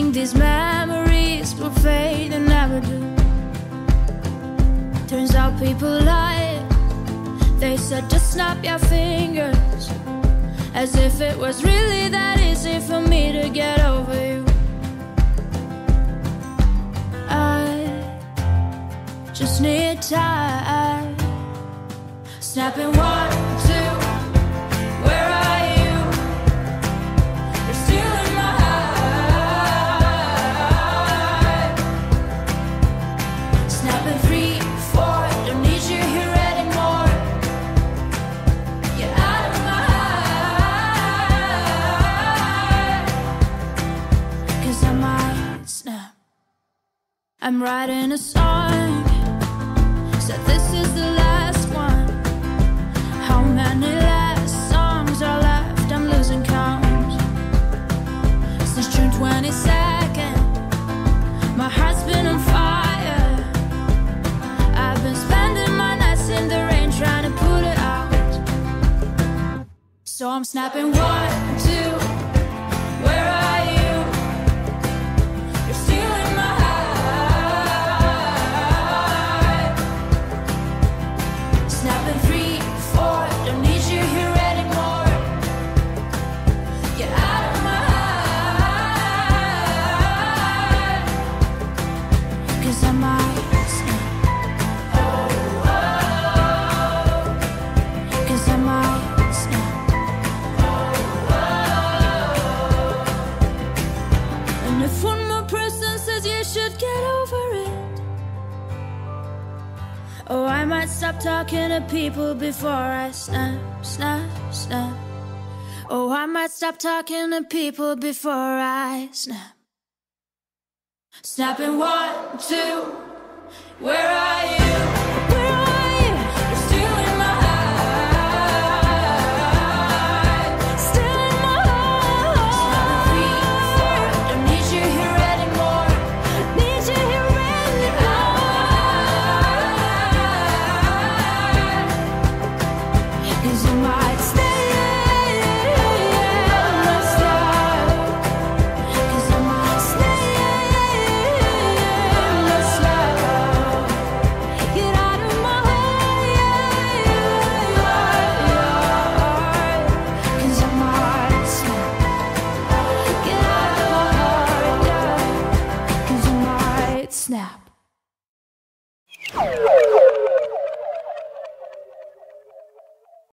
think these memories will fade and never do. Turns out people lie. They said just snap your fingers, as if it was really that easy for me to get over you. I just need time. Snapping 1, 2, where are you? You're still in my heart. Snapping 3, 4, don't need you here anymore. Get out of my heart, 'cause I might snap. I'm writing a song, said this is the last one. How many last songs are left? I'm losing count. Since June 22nd, my heart's been on fire. I've been spending my nights in the rain trying to put it out. So I'm snapping 1, 2, where are you? You're still in my heart. Snapping 3, 4, don't need you here anymore. Get out of my heart, 'cause I might snap. Oh, oh, 'cause I might snap. Oh, oh. And if one more person says you should get over it, oh, I might stop talking to people before I snap, snap, snap. Oh, I might stop talking to people before I snap. Snapping 1, 2, where are you? Where are you? You're still in my heart. Still in my heart. Snapping 3, 4, don't need you here anymore. Need you here anymore. 'Cause you might stay, might stop. 'Cause I might stay, might stop. Get out of my heart, 'cause I might snap. Get out of my heart, 'cause I might snap.